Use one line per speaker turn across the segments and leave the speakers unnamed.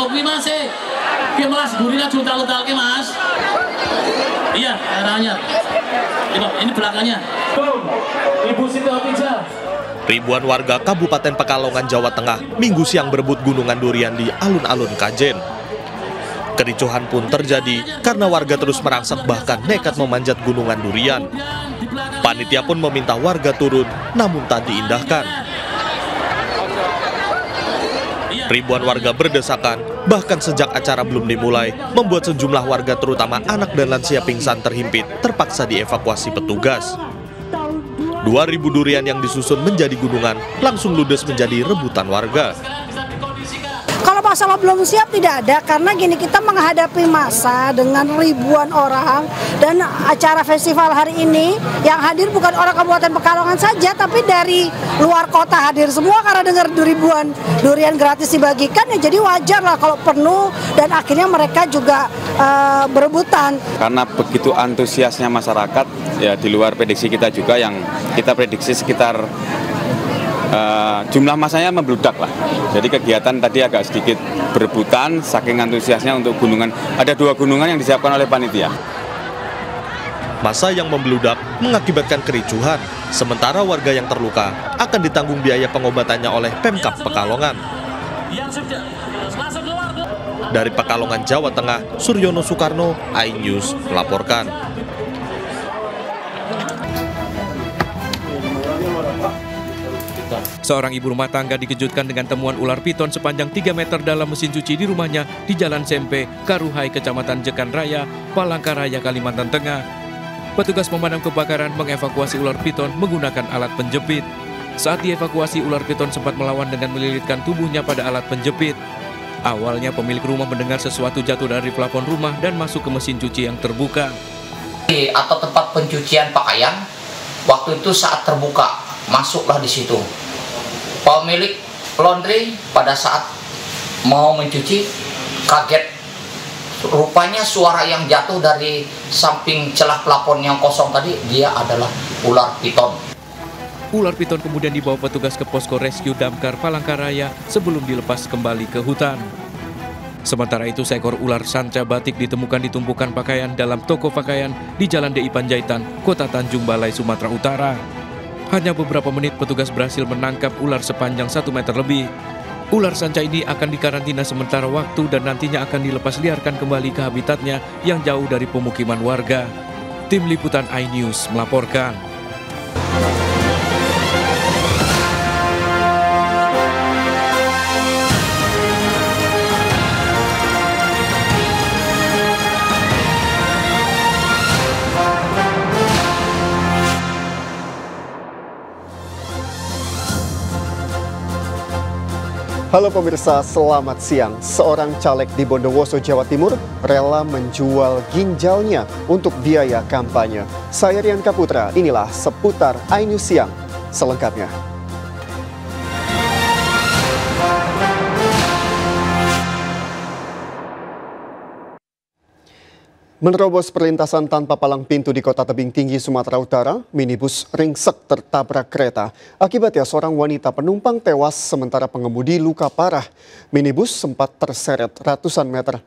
kuwi Mas ki melas gurina juntal-untalke Mas. Iya, arahnya. Ini belakangnya. Ibu Siti Hotija.
Ribuan warga Kabupaten Pekalongan, Jawa Tengah Minggu siang berebut gunungan durian di alun-alun Kajen. Kericuhan pun terjadi karena warga terus merangsek bahkan nekat memanjat gunungan durian. Panitia pun meminta warga turun, namun tak diindahkan. Ribuan warga berdesakan, bahkan sejak acara belum dimulai, membuat sejumlah warga terutama anak dan lansia pingsan terhimpit terpaksa dievakuasi petugas. 2.000 durian yang disusun menjadi gunungan langsung ludes menjadi rebutan warga.
Kalau masalah belum siap tidak ada, karena gini, kita menghadapi masa dengan ribuan orang, dan acara festival hari ini yang hadir bukan orang Kabupaten Pekalongan saja, tapi dari luar kota hadir semua karena dengar ribuan durian gratis dibagikan, ya jadi wajar lah kalau penuh, dan akhirnya mereka juga berebutan.
Karena begitu antusiasnya masyarakat, ya di luar prediksi kita juga, yang kita prediksi sekitar jumlah masanya membludak lah. Jadi kegiatan tadi agak sedikit berebutan saking antusiasnya untuk gunungan. Ada 2 gunungan yang disiapkan oleh panitia.
Masa yang membludak mengakibatkan kericuhan, sementara warga yang terluka akan ditanggung biaya pengobatannya oleh Pemkab Pekalongan. Dari Pekalongan, Jawa Tengah, Suryono Soekarno, iNews melaporkan.
Seorang ibu rumah tangga dikejutkan dengan temuan ular piton sepanjang 3 meter dalam mesin cuci di rumahnya di Jalan Sempe, Karuhai, Kecamatan Jekan Raya, Palangkaraya, Kalimantan Tengah. Petugas pemadam kebakaran mengevakuasi ular piton menggunakan alat penjepit. Saat dievakuasi, ular piton sempat melawan dengan melilitkan tubuhnya pada alat penjepit. Awalnya pemilik rumah mendengar sesuatu jatuh dari plafon rumah dan masuk ke mesin cuci yang terbuka.
Atau tempat pencucian pakaian, waktu itu saat terbuka, masuklah di situ. Pemilik laundry pada saat mau mencuci kaget, rupanya suara yang jatuh dari samping celah plafon yang kosong tadi, dia adalah ular piton.
Ular piton kemudian dibawa petugas ke posko rescue damkar Palangkaraya sebelum dilepas kembali ke hutan. Sementara itu, seekor ular sanca batik ditemukan di tumpukan pakaian dalam toko pakaian di Jalan DI Panjaitan, Kota Tanjung Balai, Sumatera Utara. Hanya beberapa menit petugas berhasil menangkap ular sepanjang 1 meter lebih. Ular sanca ini akan dikarantina sementara waktu dan nantinya akan dilepas liarkan kembali ke habitatnya yang jauh dari pemukiman warga. Tim Liputan iNews melaporkan.
Halo pemirsa, selamat siang. Seorang caleg di Bondowoso, Jawa Timur rela menjual ginjalnya untuk biaya kampanye. Saya Rian Kaputra, inilah seputar iNews Siang selengkapnya. Menerobos perlintasan tanpa palang pintu di Kota Tebing Tinggi, Sumatera Utara, minibus ringsek tertabrak kereta. Akibatnya seorang wanita penumpang tewas sementara pengemudi luka parah. Minibus sempat terseret ratusan meter.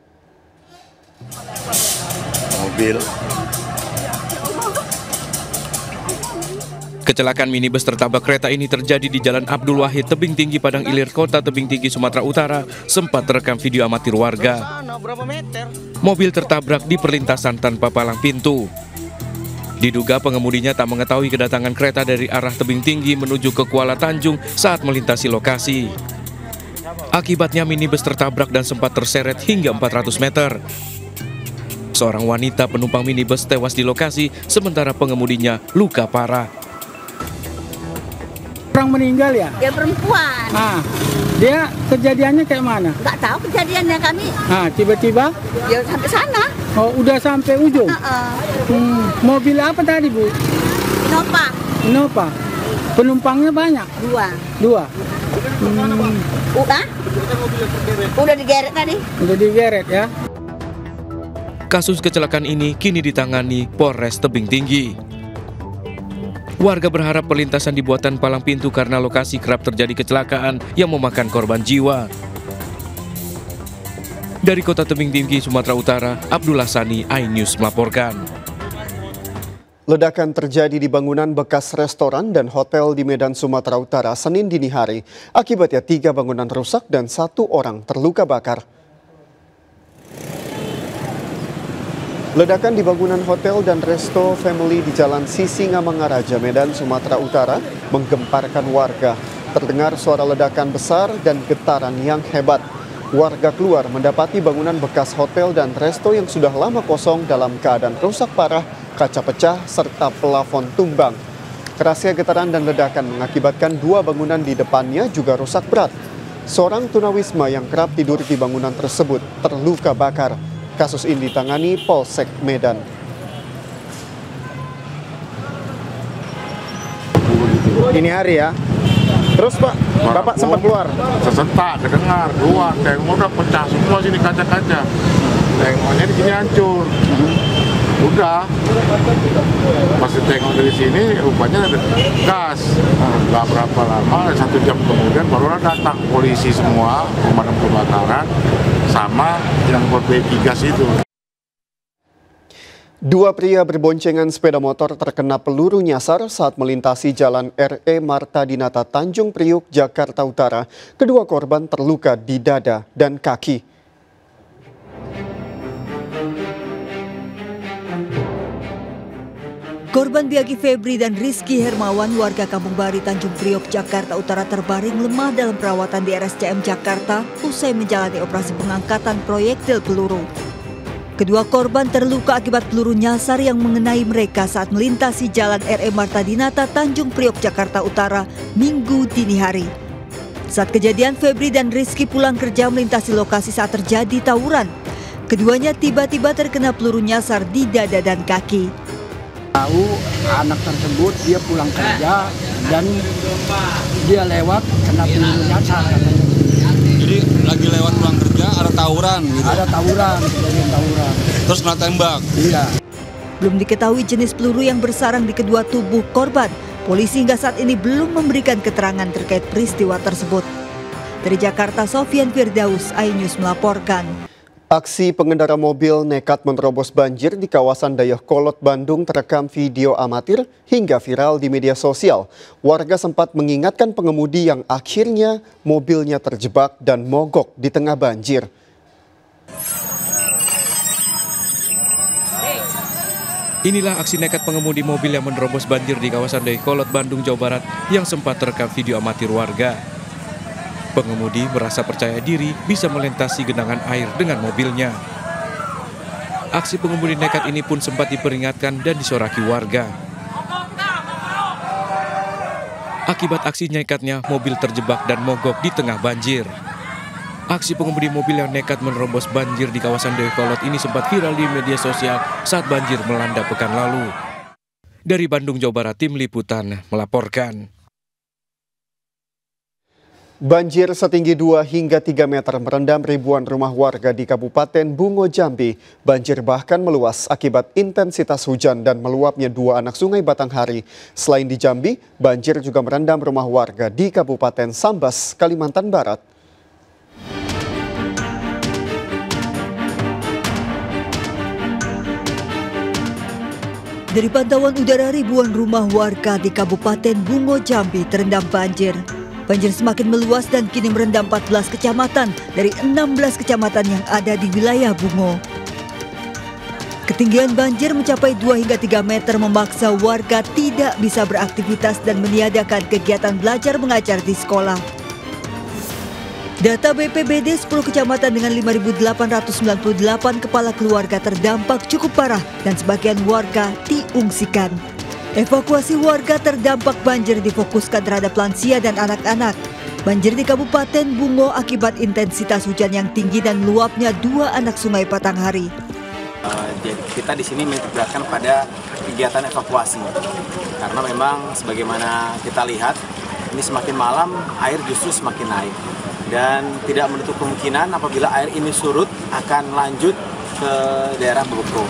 Kecelakaan minibus tertabrak kereta ini terjadi di Jalan Abdul Wahid, Tebing Tinggi, Padang Ilir, Kota Tebing Tinggi, Sumatera Utara. Sempat terekam video amatir warga. Mobil tertabrak di perlintasan tanpa palang pintu. Diduga pengemudinya tak mengetahui kedatangan kereta dari arah Tebing Tinggi menuju ke Kuala Tanjung saat melintasi lokasi. Akibatnya minibus tertabrak dan sempat terseret hingga 400 meter. Seorang wanita penumpang minibus tewas di lokasi, sementara pengemudinya luka parah.
Orang meninggal ya?
Dia perempuan.
Dia kejadiannya kayak mana?
Nggak tahu kejadiannya kami.
Tiba-tiba?
Ya sampai sana.
Oh, udah sampai ujung? Mobil apa tadi, Bu?
Innova.
Innova. Penumpangnya banyak? Dua.
Udah digeret tadi.
Udah digeret ya?
Kasus kecelakaan ini kini ditangani Polres Tebing Tinggi. Warga berharap perlintasan dibuatan palang pintu karena lokasi kerap terjadi kecelakaan yang memakan korban jiwa. Dari Kota Tebing Tinggi, Sumatera Utara, Abdullah Sani, iNews melaporkan.
Ledakan terjadi di bangunan bekas restoran dan hotel di Medan, Sumatera Utara, Senin dini hari. Akibatnya 3 bangunan rusak dan 1 orang terluka bakar. Ledakan di bangunan hotel dan resto Family di Jalan Sisingamangaraja, Medan, Sumatera Utara menggemparkan warga. Terdengar suara ledakan besar dan getaran yang hebat. Warga keluar mendapati bangunan bekas hotel dan resto yang sudah lama kosong dalam keadaan rusak parah, kaca pecah, serta plafon tumbang. Kerasnya getaran dan ledakan mengakibatkan 2 bangunan di depannya juga rusak berat. Seorang tunawisma yang kerap tidur di bangunan tersebut terluka bakar. Kasus ini ditangani Polsek Medan.
Ini hari ya. Terus Pak, Bapak sempat keluar?
Sesentak, kedengar, keluar, tengok udah pecah semua sini kaca-kaca. Tengoknya di sini hancur. Udah, pas tengok dari sini rupanya ada gas. Gak berapa lama, 1 jam kemudian baru datang polisi semua, pemadam kebakaran, sama yang perbaiki gas itu.
2 pria berboncengan sepeda motor terkena peluru nyasar saat melintasi jalan RE Marta Dinata Tanjung Priuk, Jakarta Utara. Kedua korban terluka di dada dan kaki.
Korban Biagi Febri dan Rizky Hermawan, warga Kampung Bari, Tanjung Priok, Jakarta Utara terbaring lemah dalam perawatan di RSCM Jakarta usai menjalani operasi pengangkatan proyektil peluru. Kedua korban terluka akibat peluru nyasar yang mengenai mereka saat melintasi jalan RE Marta Dinata Tanjung Priok, Jakarta Utara, Minggu dini hari. Saat kejadian, Febri dan Rizky pulang kerja melintasi lokasi saat terjadi tawuran. Keduanya tiba-tiba terkena peluru nyasar di dada dan kaki.
Tahu anak tersebut dia pulang kerja dan dia lewat kena peluru nyasar.
Jadi lagi lewat pulang kerja ada tawuran gitu?
Ada tawuran, kejadian tawuran.
Terus kena tembak?
Iya.
Belum diketahui jenis peluru yang bersarang di kedua tubuh korban. Polisi hingga saat ini belum memberikan keterangan terkait peristiwa tersebut. Dari Jakarta, Sofian Firdaus, iNews melaporkan.
Aksi pengendara mobil nekat menerobos banjir di kawasan Dayakolot, Bandung terekam video amatir hingga viral di media sosial. Warga sempat mengingatkan pengemudi yang akhirnya mobilnya terjebak dan mogok di tengah banjir.
Inilah aksi nekat pengemudi mobil yang menerobos banjir di kawasan Dayakolot, Bandung, Jawa Barat yang sempat terekam video amatir warga. Pengemudi merasa percaya diri bisa melintasi genangan air dengan mobilnya. Aksi pengemudi nekat ini pun sempat diperingatkan dan disoraki warga. Akibat aksi nekatnya, mobil terjebak dan mogok di tengah banjir. Aksi pengemudi mobil yang nekat menerobos banjir di kawasan Dayakolot ini sempat viral di media sosial saat banjir melanda pekan lalu. Dari Bandung, Jawa Barat, Tim Liputan melaporkan.
Banjir setinggi 2 hingga 3 meter merendam ribuan rumah warga di Kabupaten Bungo, Jambi. Banjir bahkan meluas akibat intensitas hujan dan meluapnya 2 anak sungai Batanghari. Selain di Jambi, banjir juga merendam rumah warga di Kabupaten Sambas, Kalimantan Barat.
Dari pantauan udara, ribuan rumah warga di Kabupaten Bungo, Jambi terendam banjir. Banjir semakin meluas dan kini merendam 14 kecamatan dari 16 kecamatan yang ada di wilayah Bungo. Ketinggian banjir mencapai 2 hingga 3 meter memaksa warga tidak bisa beraktivitas dan meniadakan kegiatan belajar mengajar di sekolah. Data BPBD 10 kecamatan dengan 5.898 kepala keluarga terdampak cukup parah dan sebagian warga diungsikan. Evakuasi warga terdampak banjir difokuskan terhadap lansia dan anak-anak. Banjir di Kabupaten Bungo akibat intensitas hujan yang tinggi dan meluapnya 2 anak sungai Batanghari.
Jadi kita di sini memperberatkan pada kegiatan evakuasi. Karena memang sebagaimana kita lihat, ini semakin malam air justru semakin naik. Dan tidak menutup kemungkinan apabila air ini surut akan lanjut ke daerah Bogor.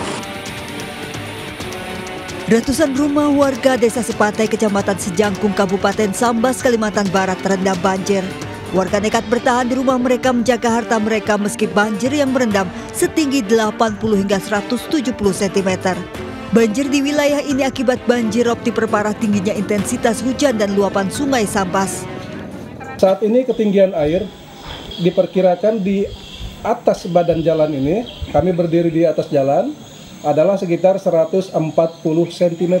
Ratusan rumah warga Desa Sepatai, Kecamatan Sejangkung, Kabupaten Sambas, Kalimantan Barat terendam banjir. Warga nekat bertahan di rumah mereka menjaga harta mereka meski banjir yang merendam setinggi 80 hingga 170 cm. Banjir di wilayah ini akibat banjir rob diperparah tingginya intensitas hujan dan luapan sungai Sambas.
Saat ini ketinggian air diperkirakan di atas badan jalan ini, kami berdiri di atas jalan, adalah sekitar 140 cm.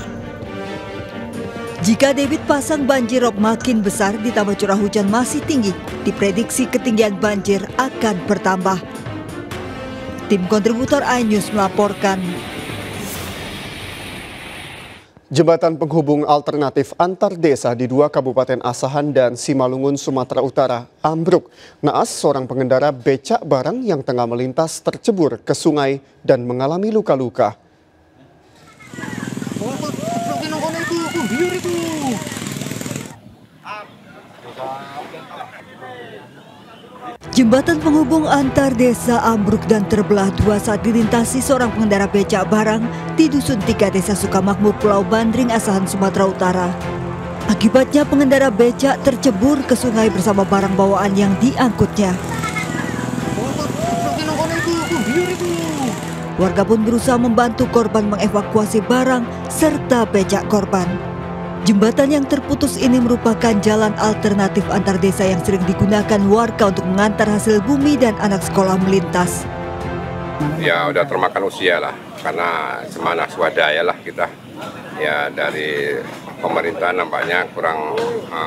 Jika debit pasang banjir rob makin besar ditambah curah hujan masih tinggi, diprediksi ketinggian banjir akan bertambah. Tim kontributor iNews melaporkan.
Jembatan penghubung alternatif antar desa di 2 Kabupaten Asahan dan Simalungun, Sumatera Utara ambruk. Naas, seorang pengendara becak barang yang tengah melintas tercebur ke sungai dan mengalami luka-luka.
Jembatan penghubung antar desa ambruk dan terbelah 2 saat dilintasi seorang pengendara becak barang di Dusun 3 Desa Sukamakmur, Pulau Bandring, Asahan, Sumatera Utara. Akibatnya pengendara becak tercebur ke sungai bersama barang bawaan yang diangkutnya. Warga pun berusaha membantu korban mengevakuasi barang serta becak korban. Jembatan yang terputus ini merupakan jalan alternatif antar desa yang sering digunakan warga untuk mengantar hasil bumi dan anak sekolah melintas.
Ya udah termakan usia lah, karena semana swadaya lah kita. Ya dari pemerintah nampaknya kurang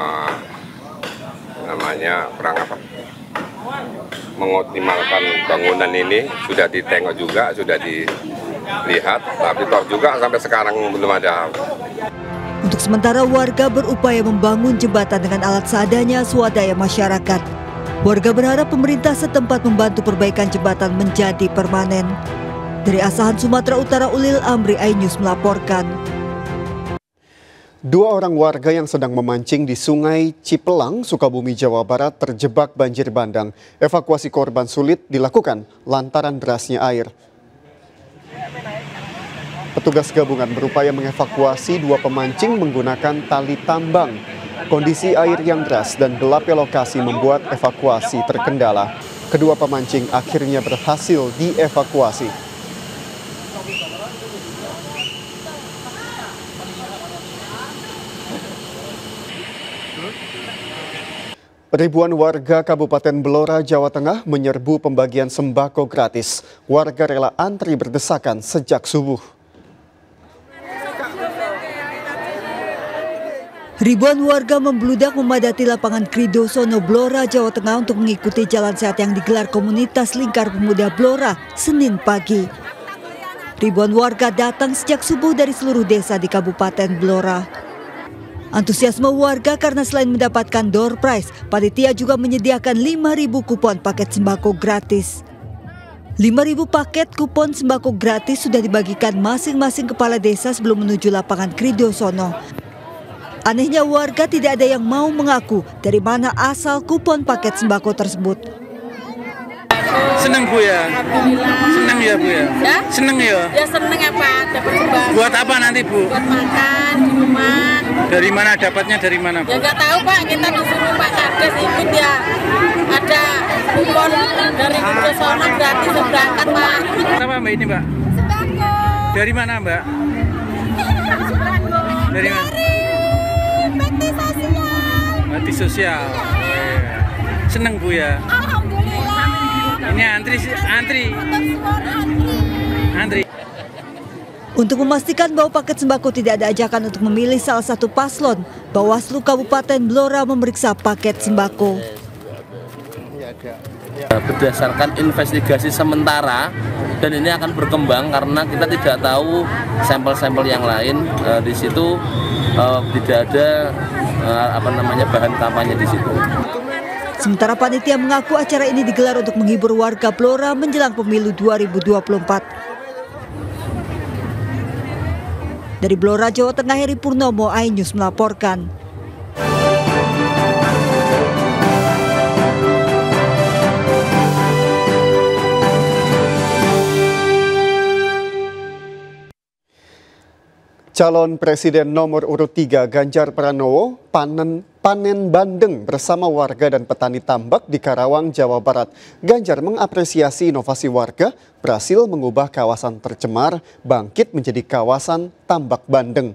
mengoptimalkan bangunan ini. Sudah ditengok juga, sudah dilihat, tapi toh juga sampai sekarang belum ada.
Untuk sementara warga berupaya membangun jembatan dengan alat seadanya swadaya masyarakat. Warga berharap pemerintah setempat membantu perbaikan jembatan menjadi permanen. Dari Asahan, Sumatera Utara, Ulil Amri, iNews melaporkan.
2 orang warga yang sedang memancing di Sungai Cipelang, Sukabumi, Jawa Barat terjebak banjir bandang. Evakuasi korban sulit dilakukan lantaran derasnya air. Petugas gabungan berupaya mengevakuasi 2 pemancing menggunakan tali tambang. Kondisi air yang deras dan gelapnya lokasi membuat evakuasi terkendala. Kedua pemancing akhirnya berhasil dievakuasi. Ribuan warga Kabupaten Blora, Jawa Tengah menyerbu pembagian sembako gratis. Warga rela antri berdesakan sejak subuh.
Ribuan warga membludak memadati lapangan Kridosono, Blora, Jawa Tengah untuk mengikuti jalan sehat yang digelar komunitas Lingkar Pemuda Blora Senin pagi. Ribuan warga datang sejak subuh dari seluruh desa di Kabupaten Blora. Antusiasme warga karena selain mendapatkan door prize, panitia juga menyediakan 5.000 kupon paket sembako gratis. 5.000 paket kupon sembako gratis sudah dibagikan masing-masing kepala desa sebelum menuju lapangan Kridosono. Anehnya warga tidak ada yang mau mengaku dari mana asal kupon paket sembako tersebut.
Seneng Bu ya? Seneng ya Bu ya?
Ya?
Seneng ya?
Ya seneng ya Pak, dapat sembako.
Buat apa nanti Bu?
Buat makan di rumah.
Dari mana dapatnya, dari mana Bu?
Ya nggak tahu Pak, kita disuruh Pak Kades ikut ya. Ada kupon dari Kridosono gratis berangkat Pak.
Apa Mbak ini Mbak?
Sembako.
Dari mana Mbak? Dari mana? Bakti sosial. Seneng Bu ya?
Alhamdulillah.
Ini antri.
Untuk memastikan bahwa paket sembako tidak ada ajakan untuk memilih salah satu paslon, Bawaslu Kabupaten Blora memeriksa paket sembako.
Berdasarkan investigasi sementara, dan ini akan berkembang karena kita tidak tahu sampel-sampel yang lain di situ tidak ada bahan kampanye di situ.
Sementara panitia mengaku acara ini digelar untuk menghibur warga Blora menjelang pemilu 2024. Dari Blora, Jawa Tengah, Heri Purnomo, iNews melaporkan.
Calon Presiden nomor urut 3 Ganjar Pranowo panen panen bandeng bersama warga dan petani tambak di Karawang, Jawa Barat. Ganjar mengapresiasi inovasi warga berhasil mengubah kawasan tercemar bangkit menjadi kawasan tambak bandeng.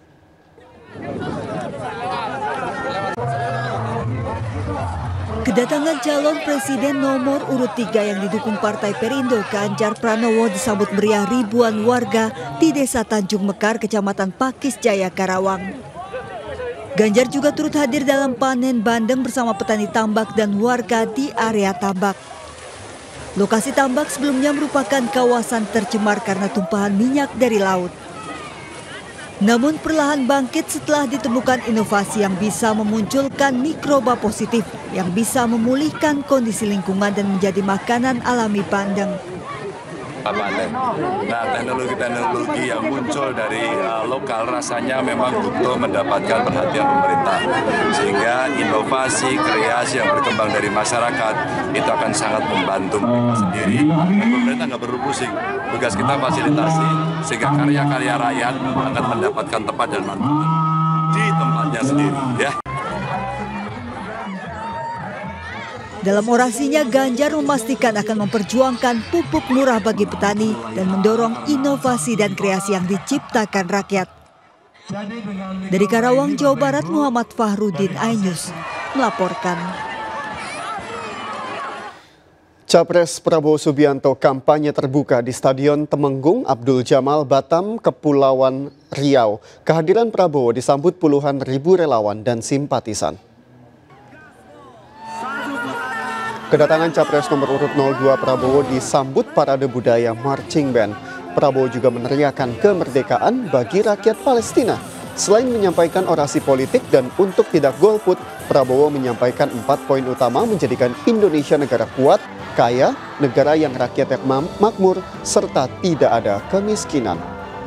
Kedatangan calon presiden nomor urut 3 yang didukung Partai Perindo, Ganjar Pranowo, disambut meriah ribuan warga di Desa Tanjung Mekar, Kecamatan Pakis Jaya, Karawang. Ganjar juga turut hadir dalam panen bandeng bersama petani tambak dan warga di area tambak. Lokasi tambak sebelumnya merupakan kawasan tercemar karena tumpahan minyak dari laut. Namun perlahan bangkit setelah ditemukan inovasi yang bisa memunculkan mikroba positif yang bisa memulihkan kondisi lingkungan dan menjadi makanan alami bandeng.
Nah, teknologi-teknologi yang muncul dari lokal rasanya memang butuh mendapatkan perhatian pemerintah. Sehingga inovasi, kreasi yang berkembang dari masyarakat itu akan sangat membantu mereka sendiri. Pemerintah nggak perlu pusing. Tugas kita fasilitasi sehingga karya-karya rakyat akan mendapatkan tempat dan manfaat di tempatnya sendiri. Ya.
Dalam orasinya, Ganjar memastikan akan memperjuangkan pupuk murah bagi petani dan mendorong inovasi dan kreasi yang diciptakan rakyat. Dari Karawang, Jawa Barat, Muhammad Fahrudin, iNews melaporkan.
Capres Prabowo Subianto kampanye terbuka di Stadion Temenggung Abdul Jamal, Batam, Kepulauan Riau. Kehadiran Prabowo disambut puluhan ribu relawan dan simpatisan. Kedatangan Capres nomor urut 02 Prabowo disambut parade budaya marching band. Prabowo juga meneriakan kemerdekaan bagi rakyat Palestina. Selain menyampaikan orasi politik dan untuk tidak golput, Prabowo menyampaikan 4 poin utama menjadikan Indonesia negara kuat, kaya, negara yang rakyatnya makmur, serta tidak ada kemiskinan.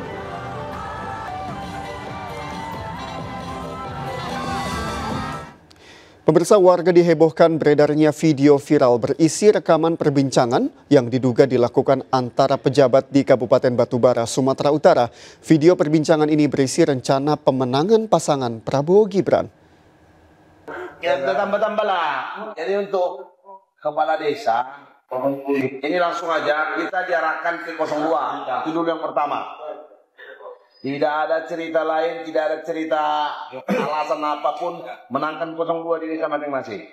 Pemirsa, warga dihebohkan beredarnya video viral berisi rekaman perbincangan yang diduga dilakukan antara pejabat di Kabupaten Batubara, Sumatera Utara. Video perbincangan ini berisi rencana pemenangan pasangan Prabowo Gibran.
Ya, tambah-tambah lah. Jadi untuk kepala desa, ini langsung aja kita diarahkan ke 02. Itu dulu yang pertama. Tidak ada cerita lain, tidak ada cerita alasan apapun menangkan 02 di desa masing-masing.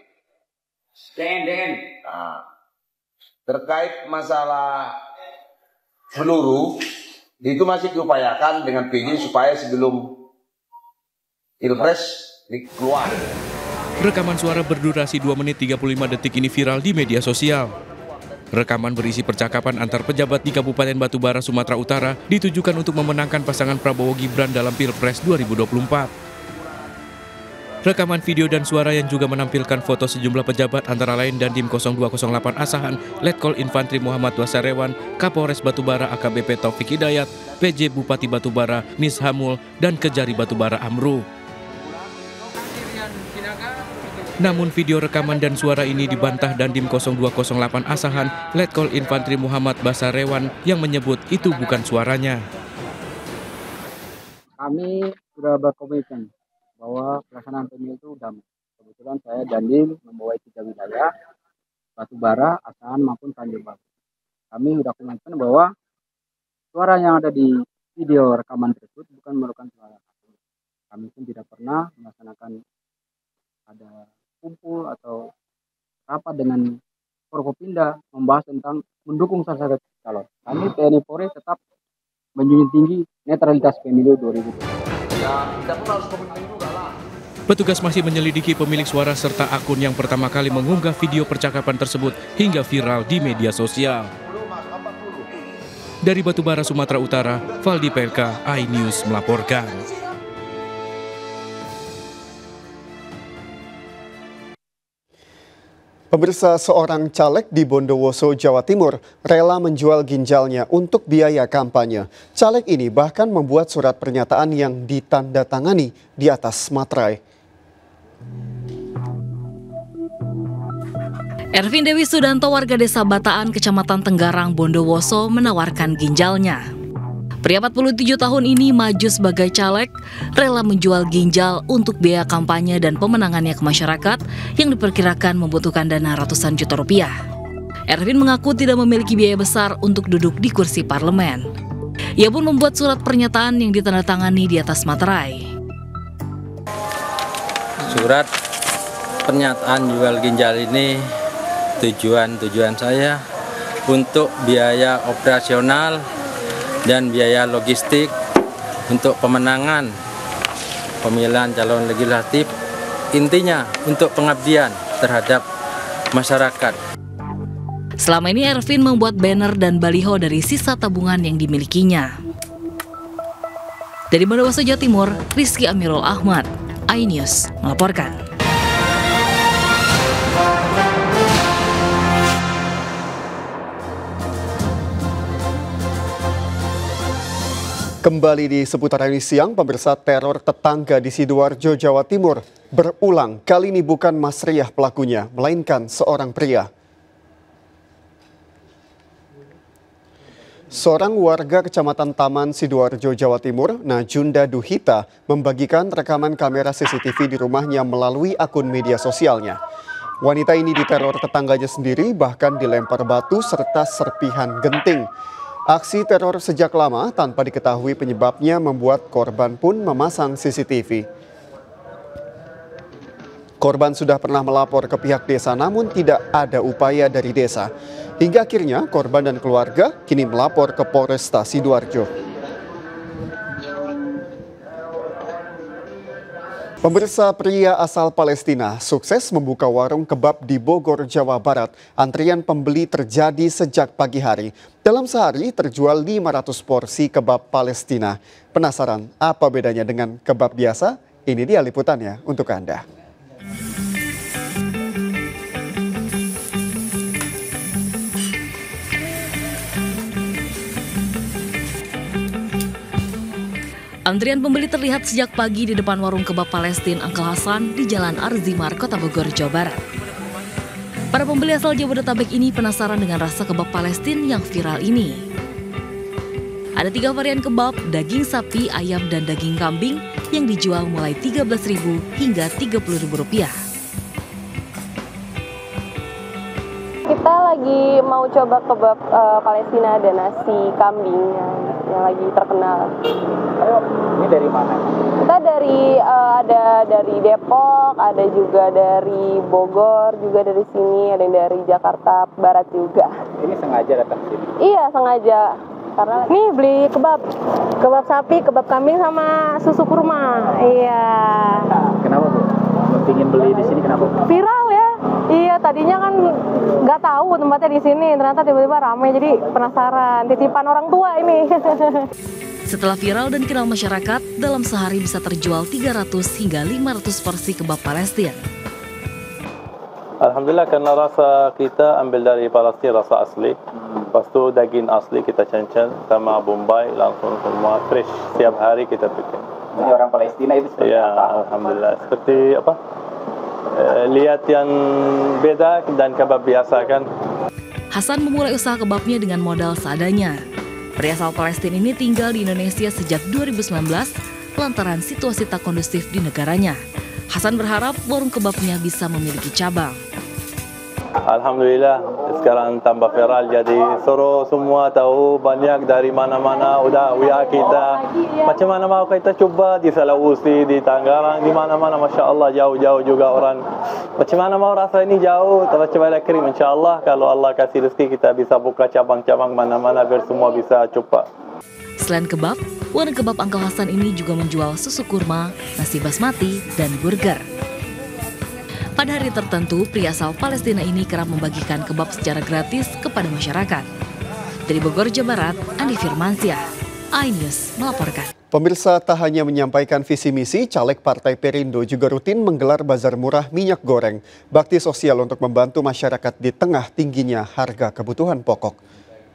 Nah, terkait masalah peluru, itu masih diupayakan dengan PJ supaya sebelum Pilpres keluar.
Rekaman suara berdurasi 2 menit 35 detik ini viral di media sosial. Rekaman berisi percakapan antar pejabat di Kabupaten Batubara, Sumatera Utara ditujukan untuk memenangkan pasangan Prabowo Gibran dalam Pilpres 2024. Rekaman video dan suara yang juga menampilkan foto sejumlah pejabat antara lain Dandim 0208 Asahan, Letkol Infantri Muhammad Wasarewan, Kapolres Batubara AKBP Taufik Hidayat, PJ Bupati Batubara Nis Hamul, dan Kejari Batubara Amru. Namun video rekaman dan suara ini dibantah Dandim 0208 Asahan, Letkol Infantri Muhammad Basarewan yang menyebut itu bukan suaranya.
Kami sudah berkomitmen bahwa pelaksanaan pemilu itu damai. Kebetulan saya Dandim membawa 3 wilayah, Batubara, Asahan maupun Tanjung Balai. Kami sudah komitmen bahwa suara yang ada di video rekaman tersebut bukan merupakan suara kami. Kami pun tidak pernah melaksanakan ada kumpul atau rapat dengan Forkopimda membahas tentang mendukung salah satu calon. Kami TNI Polri tetap menjunjung tinggi netralitas pemilu 2020.
Petugas masih menyelidiki pemilik suara serta akun yang pertama kali mengunggah video percakapan tersebut hingga viral di media sosial. Dari Batubara, Sumatera Utara, Valdi PLK, iNews melaporkan.
Pemirsa, seorang caleg di Bondowoso, Jawa Timur rela menjual ginjalnya untuk biaya kampanye. Caleg ini bahkan membuat surat pernyataan yang ditandatangani di atas materai.
Ervin Dewi Sudanto, warga desa Bataan, Kecamatan Tenggarang, Bondowoso, menawarkan ginjalnya.
Pria 47 tahun ini maju sebagai caleg, rela menjual ginjal untuk biaya kampanye dan pemenangannya ke masyarakat yang diperkirakan membutuhkan dana ratusan juta rupiah. Ervin mengaku tidak memiliki biaya besar untuk duduk di kursi parlemen. Ia pun membuat surat pernyataan yang ditandatangani di atas materai.
Surat pernyataan jual ginjal ini tujuan saya untuk biaya operasional dan biaya logistik untuk pemenangan pemilihan calon legislatif, intinya untuk pengabdian terhadap masyarakat.
Selama ini Ervin membuat banner dan baliho dari sisa tabungan yang dimilikinya. Dari Bondowoso, Jawa Timur, Rizky Amirul Ahmad, iNews melaporkan.
Kembali di seputaran ini siang, pemirsa, teror tetangga di Sidoarjo, Jawa Timur berulang. Kali ini bukan Mas Riah pelakunya, melainkan seorang pria. Seorang warga Kecamatan Taman, Sidoarjo, Jawa Timur, Najunda Duhita, membagikan rekaman kamera CCTV di rumahnya melalui akun media sosialnya. Wanita ini diteror tetangganya sendiri, bahkan dilempar batu serta serpihan genting. Aksi teror sejak lama tanpa diketahui penyebabnya membuat korban pun memasang CCTV. Korban sudah pernah melapor ke pihak desa namun tidak ada upaya dari desa. Hingga akhirnya korban dan keluarga kini melapor ke Polresta Sidoarjo. Pemirsa, pria asal Palestina sukses membuka warung kebab di Bogor, Jawa Barat. Antrian pembeli terjadi sejak pagi hari. Dalam sehari terjual 500 porsi kebab Palestina. Penasaran apa bedanya dengan kebab biasa? Ini dia liputannya untuk Anda.
Antrian pembeli terlihat sejak pagi di depan warung kebab Palestina Uncle Hasan di Jalan Arzimar, Kota Bogor, Jawa Barat. Para pembeli asal Jabodetabek ini penasaran dengan rasa kebab Palestina yang viral ini. Ada 3 varian kebab, daging sapi, ayam, dan daging kambing yang dijual mulai Rp13.000 hingga Rp30.000.
Kita lagi mau coba kebab Palestina, ada nasi kambing yang lagi terkenal.
Ini dari mana?
Kita ada dari Depok, ada juga dari Bogor, juga dari sini, ada yang dari Jakarta Barat juga.
Ini sengaja datang sini?
Iya, sengaja. Karena nih beli kebab sapi, kebab kambing sama susu kurma. Iya.
Kenapa Bu? Ingin beli di sini kenapa?
Viral ya. Iya, tadinya kan nggak tahu tempatnya di sini, ternyata tiba-tiba ramai, jadi penasaran. Titipan orang tua ini.
Setelah viral dan dikenal masyarakat, dalam sehari bisa terjual 300 hingga 500 porsi kebab Palestina.
Alhamdulillah, karena rasa kita ambil dari Palestina, rasa asli. Lepas tu daging asli kita cancel sama Bombay, langsung semua fresh. Setiap hari kita bikin.
Ini orang Palestina itu seperti apa?
Alhamdulillah. Seperti apa? Lihat yang beda dan kebab biasa kan.
Hasan memulai usaha kebabnya dengan modal seadanya. Pria asal Palestina ini tinggal di Indonesia sejak 2019 lantaran situasi tak kondusif di negaranya. Hasan berharap warung kebabnya bisa memiliki cabang.
Alhamdulillah, sekarang tambah viral jadi suruh semua tahu, banyak dari mana-mana udah WA kita. Macam mana mau kita coba di Sulawesi, di Tangerang, di mana-mana, Masya Allah jauh-jauh juga orang. Macam mana mau rasa ini jauh, tapi coba kirim, Insya Allah kalau Allah kasih rezeki kita bisa buka cabang-cabang mana-mana biar semua bisa coba.
Selain kebab, warung kebab Uncle Hasan ini juga menjual susu kurma, nasi basmati, dan burger. Pada hari tertentu, pria asal Palestina ini kerap membagikan kebab secara gratis kepada masyarakat. Dari Bogor, Jawa Barat, Andi Firmansyah, iNews melaporkan.
Pemirsa, tak hanya menyampaikan visi misi, caleg Partai Perindo juga rutin menggelar bazar murah minyak goreng, bakti sosial untuk membantu masyarakat di tengah tingginya harga kebutuhan pokok.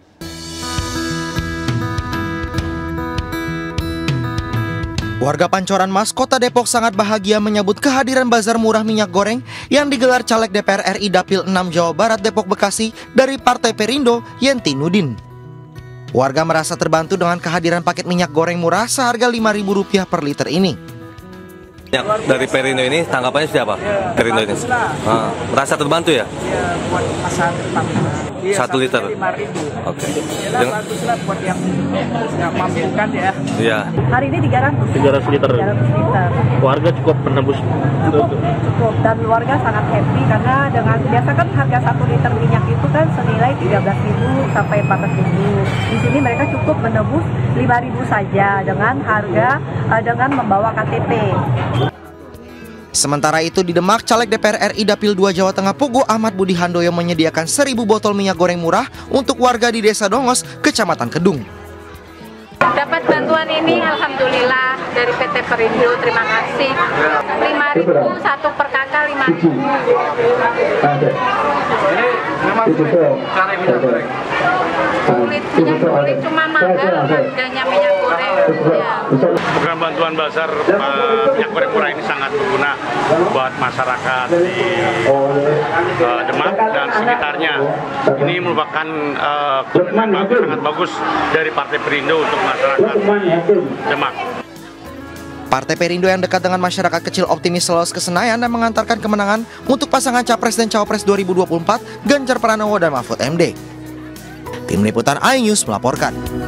Warga Pancoran Mas, Kota Depok sangat bahagia menyambut kehadiran bazar murah minyak goreng yang digelar caleg DPR RI Dapil 6 Jawa Barat Depok Bekasi dari Partai Perindo, Yenti Nudin. Warga merasa terbantu dengan kehadiran paket minyak goreng murah seharga Rp5.000 per liter ini.
Dari Perindo ini tanggapannya siapa? Perindo ini merasa terbantu ya?
Iya, buat pasar Pertamina.
1 liter.
5.000.
Oke.
Ya bagus lah buat yang nggak mampu kan ya.
Iya.
Hari ini
300 liter.
300 liter.
Warga cukup menembus.
Cukup dan warga sangat happy karena dengan biasa kan harga 1 liter minyak itu kan senilai 13.000 sampai 14.000. Di sini mereka cukup menembus 5.000 saja dengan harga dengan membawa KTP.
Sementara itu di Demak, Caleg DPR RI Dapil 2 Jawa Tengah Pugu Ahmad Budi Handoyo menyediakan 1.000 botol minyak goreng murah untuk warga di Desa Dongos, Kecamatan Kedung.
Dapat bantuan ini alhamdulillah dari PT Perindo, terima kasih. 5.000 satu per kakak 5.000.
Jadi memang cari minyak goreng.
Sulit cuma mahal harganya minyak goreng. Ya.
Program bantuan bazar minyak goreng murah ini sangat berguna buat masyarakat di Demak dan sekitarnya. Ini merupakan komitmen sangat bagus dari Partai Perindo untuk masyarakat Demak.
Partai Perindo yang dekat dengan masyarakat kecil optimis lolos ke Senayan dan mengantarkan kemenangan untuk pasangan Capres dan Cawapres 2024 Ganjar Pranowo dan Mahfud MD. Tim Liputan iNews melaporkan.